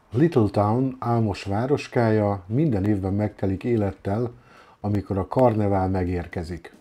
Littletown álmos városkája minden évben megtelik élettel, amikor a karnevál megérkezik.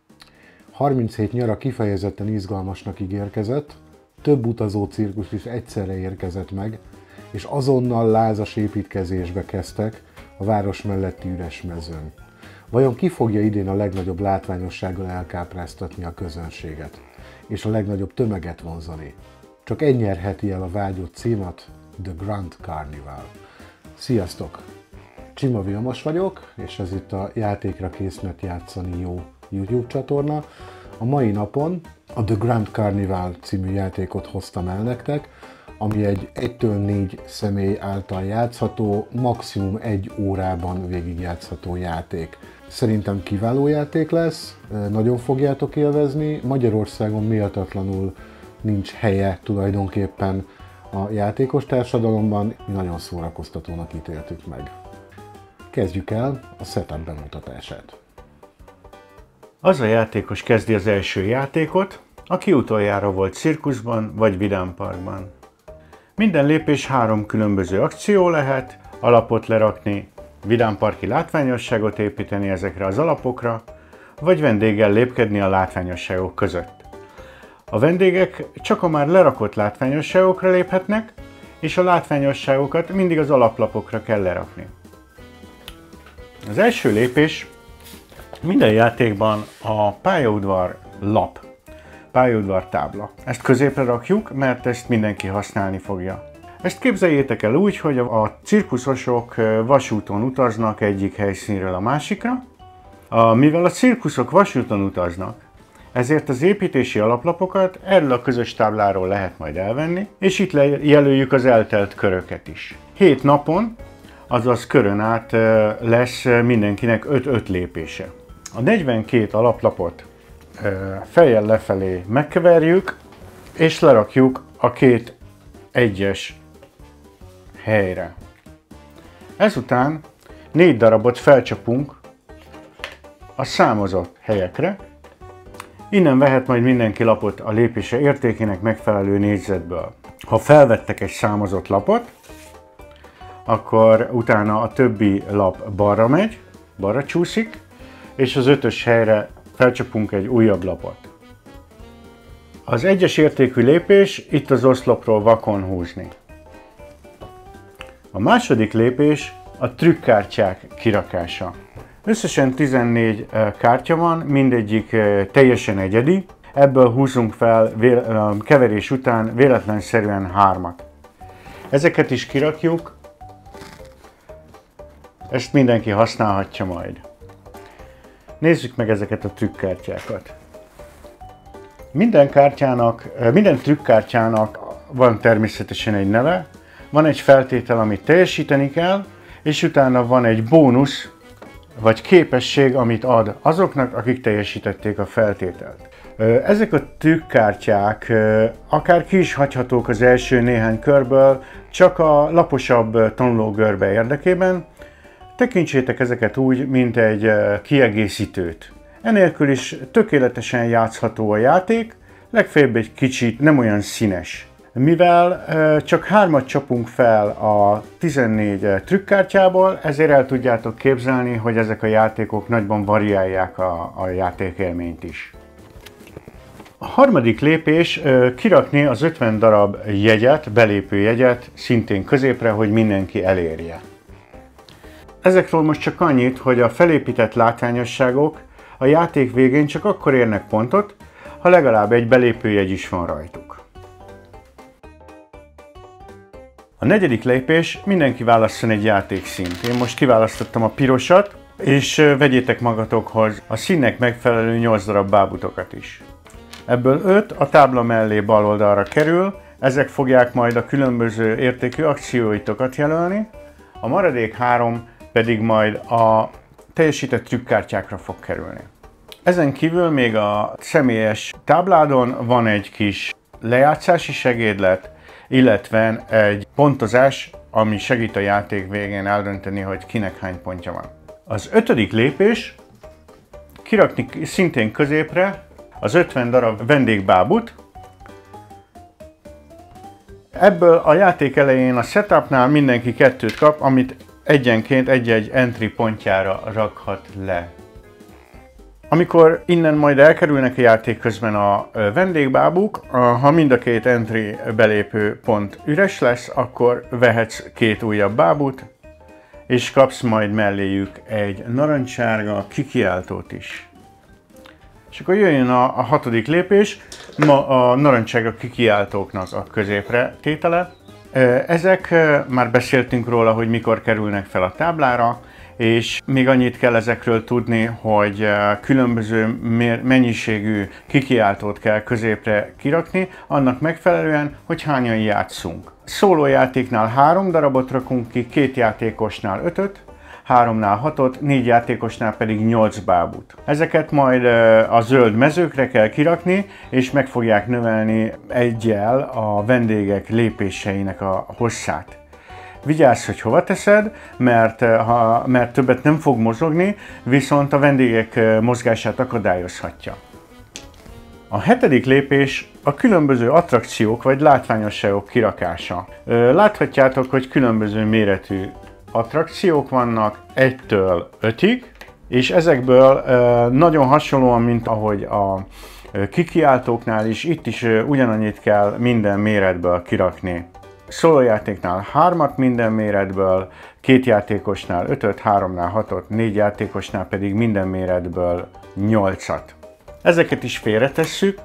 37 nyara kifejezetten izgalmasnak ígérkezett, több utazó cirkusz is egyszerre érkezett meg, és azonnal lázas építkezésbe kezdtek a város melletti üres mezőn. Vajon ki fogja idén a legnagyobb látványossággal elkápráztatni a közönséget, és a legnagyobb tömeget vonzani? Csak egy nyerheti el a vágyott címat, The Grand Carnival. Sziasztok! Csima Vilmos vagyok, és ez itt a Játékra készmet játszani jó YouTube csatorna. A mai napon a The Grand Carnival című játékot hoztam el nektek, ami egy 1-4 személy által játszható, maximum 1 órában végigjátszható játék. Szerintem kiváló játék lesz, nagyon fogjátok élvezni, Magyarországon méltatlanul nincs helye tulajdonképpen a játékos társadalomban, mi nagyon szórakoztatónak ítéltük meg. Kezdjük el a setup bemutatását. Az a játékos kezdi az első játékot, aki utoljára volt cirkuszban vagy vidámparkban. Minden lépés 3 különböző akció lehet, alapot lerakni, vidámparki látványosságot építeni ezekre az alapokra, vagy vendéggel lépkedni a látványosságok között. A vendégek csak a már lerakott látványosságokra léphetnek, és a látványosságokat mindig az alaplapokra kell lerakni. Az első lépés minden játékban a pályaudvar lap, pályaudvar tábla. Ezt középre rakjuk, mert ezt mindenki használni fogja. Ezt képzeljétek el úgy, hogy a cirkuszosok vasúton utaznak egyik helyszínről a másikra. Mivel a cirkuszok vasúton utaznak, ezért az építési alaplapokat erről a közös tábláról lehet majd elvenni, és itt jelöljük az eltelt köröket is. 7 napon, azaz körön át lesz mindenkinek 5-5 lépése. A 42 alaplapot fejjel lefelé megkeverjük, és lerakjuk a 2 egyes helyre. Ezután 4 darabot felcsapunk a számozott helyekre. Innen vehet majd mindenki lapot a lépése értékének megfelelő négyzetből. Ha felvettek egy számozott lapot, akkor utána a többi lap balra megy, balra csúszik, és az 5-ös helyre felcsapunk egy újabb lapot. Az 1-es értékű lépés itt az oszlopról vakon húzni. A második lépés a trükkkártyák kirakása. Összesen 14 kártya van, mindegyik teljesen egyedi. Ebből húzunk fel keverés után véletlenszerűen 3-at. Ezeket is kirakjuk, ezt mindenki használhatja majd. Nézzük meg ezeket a trükkkártyákat. Minden trükkkártyának van természetesen egy neve, van egy feltétel, amit teljesíteni kell, és utána van egy bónusz, vagy képesség, amit ad azoknak, akik teljesítették a feltételt. Ezek a trükkkártyák akár ki is hagyhatók az első néhány körből, csak a laposabb tanulógörbe érdekében. Tekintsétek ezeket úgy, mint egy kiegészítőt. Enélkül is tökéletesen játszható a játék, legfeljebb egy kicsit nem olyan színes. Mivel csak 3-at csapunk fel a 14 trükkkártyából, ezért el tudjátok képzelni, hogy ezek a játékok nagyban variálják a játékélményt is. A harmadik lépés kirakni az 50 darab jegyet, belépő jegyet szintén középre, hogy mindenki elérje. Ezekről most csak annyit, hogy a felépített látványosságok a játék végén csak akkor érnek pontot, ha legalább egy belépőjegy is van rajtuk. A negyedik lépés, mindenki válasszon egy játékszínt. Én most kiválasztottam a pirosat, és vegyétek magatokhoz a színnek megfelelő 8 darab bábutokat is. Ebből 5 a tábla mellé bal oldalra kerül, ezek fogják majd a különböző értékű akcióitokat jelölni, a maradék 3 pedig majd a teljesített trükkkártyákra fog kerülni. Ezen kívül még a személyes tábládon van egy kis lejátszási segédlet, illetve egy pontozás, ami segít a játék végén eldönteni, hogy kinek hány pontja van. Az 5. lépés kirakni szintén középre az 50 darab vendégbábut, Ebből a játék elején a setupnál mindenki 2 kap, amit egyenként egy-egy entry pontjára rakhat le. Amikor innen majd elkerülnek a játék közben a vendégbábuk, ha mind a 2 entry belépő pont üres lesz, akkor vehetsz 2 újabb bábút, és kapsz majd melléjük egy narancssárga kikiáltót is. És akkor jöjjön a 6. lépés, a narancssárga kikiáltóknak a középre tétele. Ezek, már beszéltünk róla, hogy mikor kerülnek fel a táblára, és még annyit kell ezekről tudni, hogy különböző mennyiségű kikiáltót kell középre kirakni, annak megfelelően, hogy hányan játszunk. Szólójátéknál 3 darabot rakunk ki, 2 játékosnál 5-öt, 3-nál 6-ot, 4 játékosnál pedig 8 bábút. Ezeket majd a zöld mezőkre kell kirakni, és meg fogják növelni 1-jel a vendégek lépéseinek a hosszát. Vigyázz, hogy hova teszed, mert többet nem fog mozogni, viszont a vendégek mozgását akadályozhatja. A 7. lépés a különböző attrakciók vagy látványosságok kirakása. Láthatjátok, hogy különböző méretű attrakciók vannak 1-től 5-ig, és ezekből nagyon hasonlóan, mint ahogy a kikiáltóknál is, itt is ugyanannyit kell minden méretből kirakni. Szólójátéknál 3-at minden méretből, 2 játékosnál 5-öt, 3-nál 6-ot, 4 játékosnál pedig minden méretből 8-at. Ezeket is félretesszük,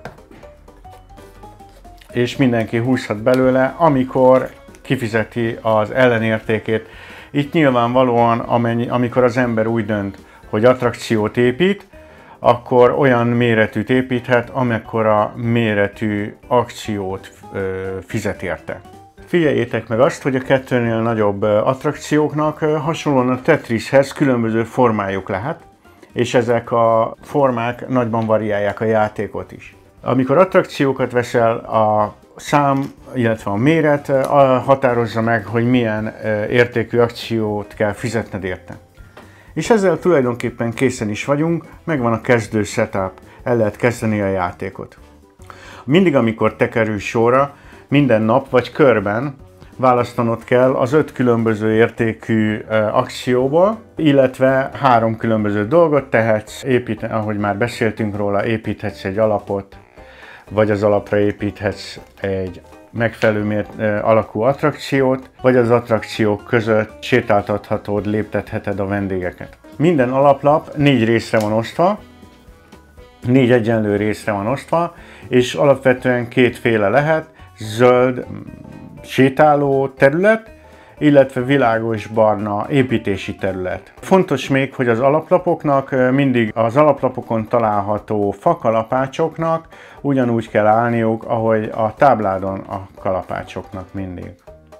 és mindenki húzhat belőle, amikor kifizeti az ellenértékét. Itt nyilvánvalóan, amikor az ember úgy dönt, hogy attrakciót épít, akkor olyan méretűt építhet, amekkora méretű akciót fizet érte. Figyeljétek meg azt, hogy a 2-nél nagyobb attrakcióknak hasonlóan a Tetrishez különböző formájuk lehet, és ezek a formák nagyban variálják a játékot is. Amikor attrakciókat veszel, a szám, illetve a méret határozza meg, hogy milyen értékű akciót kell fizetned érte. És ezzel tulajdonképpen készen is vagyunk, megvan a kezdő setup, el lehet kezdeni a játékot. Mindig, amikor te kerülsz sorra, minden nap vagy körben választanod kell az 5 különböző értékű akcióból, illetve 3 különböző dolgot tehetsz, ahogy már beszéltünk róla, építhetsz egy alapot, vagy az alapra építhetsz egy megfelelő alakú attrakciót, vagy az attrakciók között sétáltathatod, léptetheted a vendégeket. Minden alaplap 4 részre van osztva, 4 egyenlő részre van osztva, és alapvetően 2 féle lehet, zöld sétáló terület, illetve világos barna építési terület. Fontos még, hogy az alaplapoknak mindig az alaplapokon található fakalapácsoknak ugyanúgy kell állniuk, ahogy a tábládon a kalapácsoknak mindig.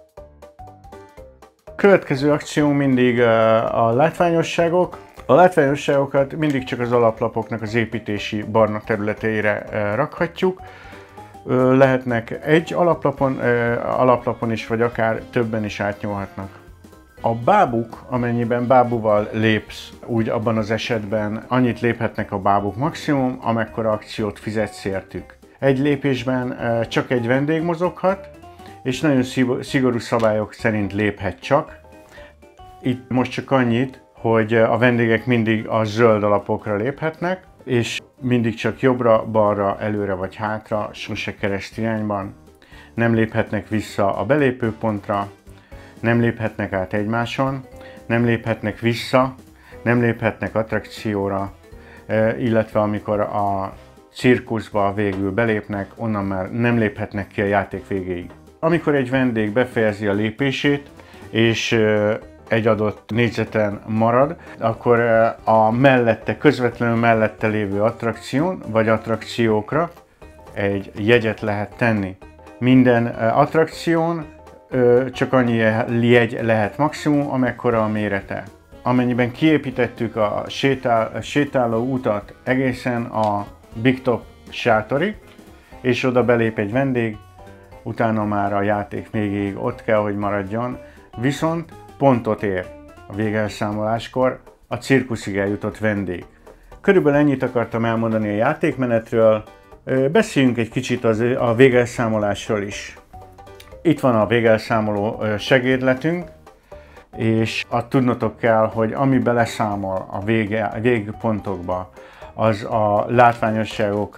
Következő akció mindig a látványosságok. A látványosságokat mindig csak az alaplapoknak az építési barna területeire rakhatjuk. Lehetnek egy alaplapon is, vagy akár többen is átnyúlhatnak. A bábuk, amennyiben bábúval lépsz, úgy abban az esetben annyit léphetnek a bábuk maximum, amekkora akciót fizetsz értük. Egy lépésben csak egy vendég mozoghat, és nagyon szigorú szabályok szerint léphet csak. Itt most csak annyit, hogy a vendégek mindig a zöld alapokra léphetnek, és mindig csak jobbra, balra, előre vagy hátra, sose keresztirányban. Nem léphetnek vissza a belépőpontra, nem léphetnek át egymáson, nem léphetnek vissza, nem léphetnek attrakcióra, illetve amikor a cirkuszba végül belépnek, onnan már nem léphetnek ki a játék végéig. Amikor egy vendég befejezi a lépését, és egy adott négyzeten marad, akkor a közvetlenül mellette lévő attrakción vagy attrakciókra egy jegyet lehet tenni. Minden attrakción csak annyi jegy lehet maximum, amekkora a mérete. Amennyiben kiépítettük a sétáló utat egészen a Big Top sátorig, és oda belép egy vendég, utána már a játék végéig ott kell, hogy maradjon, viszont pontot ér a végelszámoláskor a cirkuszig eljutott vendég. Körülbelül ennyit akartam elmondani a játékmenetről, beszéljünk egy kicsit a végelszámolásról is. Itt van a végelszámoló segédletünk, és tudnotok kell, hogy ami beleszámol a végpontokba, az a látványosságok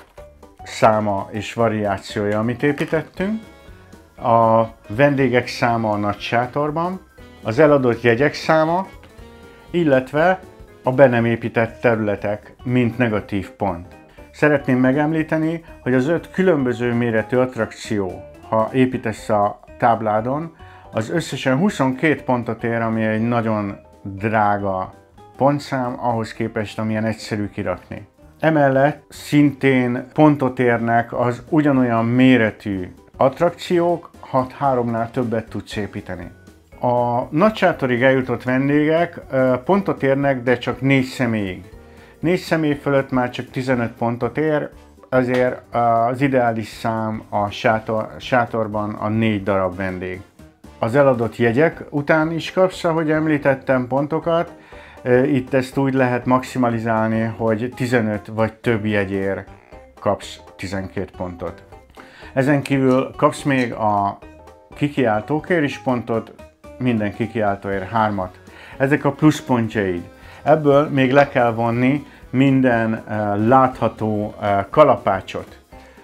száma és variációja, amit építettünk, a vendégek száma a nagy sátorban, az eladott jegyek száma, illetve a be nem épített területek, mint negatív pont. Szeretném megemlíteni, hogy az 5 különböző méretű attrakció, ha építesz a tábládon, az összesen 22 pontot ér, ami egy nagyon drága pontszám, ahhoz képest, amilyen egyszerű kirakni. Emellett szintén pontot érnek az ugyanolyan méretű attrakciók, ha 3-nál többet tudsz építeni. A nagysátorig eljutott vendégek pontot érnek, de csak 4 személyig. 4 személy fölött már csak 15 pontot ér, azért az ideális szám a sátorban a 4 darab vendég. Az eladott jegyek után is kapsz, ahogy említettem, pontokat. Itt ezt úgy lehet maximalizálni, hogy 15 vagy több jegyért kapsz 12 pontot. Ezen kívül kapsz még a kikiáltókért is pontot, minden kikiáltóért 3-at. Ezek a pluszpontjaid. Ebből még le kell vonni minden látható kalapácsot.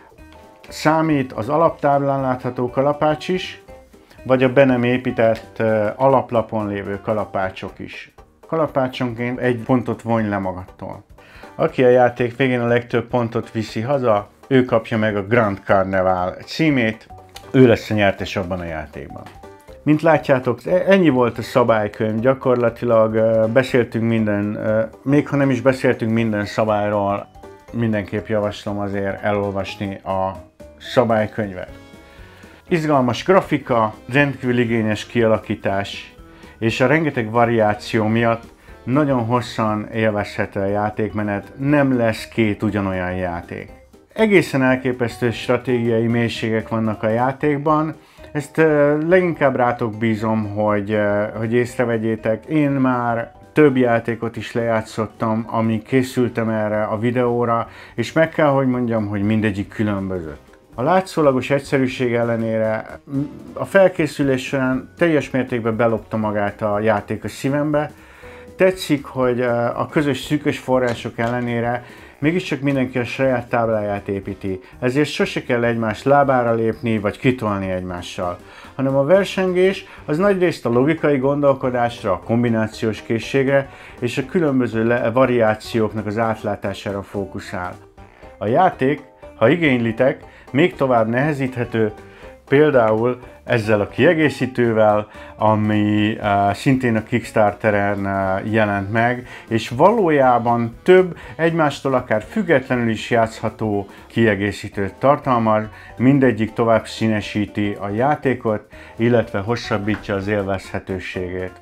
Számít az alaptáblán látható kalapács is, vagy a be nem épített alaplapon lévő kalapácsok is. Kalapácsonként 1 pontot vonj le magadtól. Aki a játék végén a legtöbb pontot viszi haza, ő kapja meg a Grand Carnival címét, ő lesz a nyertes abban a játékban. Mint látjátok, ennyi volt a szabálykönyv, gyakorlatilag beszéltünk még ha nem is beszéltünk minden szabályról, mindenképp javaslom azért elolvasni a szabálykönyvet. Izgalmas grafika, rendkívül igényes kialakítás, és a rengeteg variáció miatt nagyon hosszan élvezhető a játékmenet, nem lesz 2 ugyanolyan játék. Egészen elképesztő stratégiai mélységek vannak a játékban, ezt leginkább rátok bízom, hogy észrevegyétek. Én már több játékot is lejátszottam, amíg készültem erre a videóra, és meg kell, hogy mondjam, hogy mindegyik különbözött. A látszólagos egyszerűség ellenére a felkészülés során teljes mértékben belopta magát a játék a szívembe. Tetszik, hogy a közös szűkös források ellenére mégiscsak mindenki a saját tábláját építi, ezért sose kell egymás lábára lépni vagy kitolni egymással, hanem a versengés az nagyrészt a logikai gondolkodásra, a kombinációs készségre és a különböző variációknak az átlátására fókuszál. A játék, ha igénylitek, még tovább nehezíthető, például ezzel a kiegészítővel, ami szintén a Kickstarteren jelent meg, és valójában több egymástól akár függetlenül is játszható kiegészítőt tartalmaz, mindegyik tovább színesíti a játékot, illetve hosszabbítja az élvezhetőségét.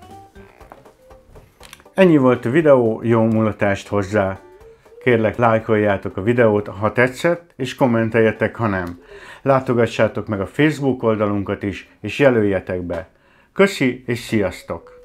Ennyi volt a videó, jó mulatást hozzá! Kérlek, lájkoljátok a videót, ha tetszett, és kommenteljetek, ha nem. Látogassátok meg a Facebook oldalunkat is, és jelöljetek be. Köszi, és sziasztok!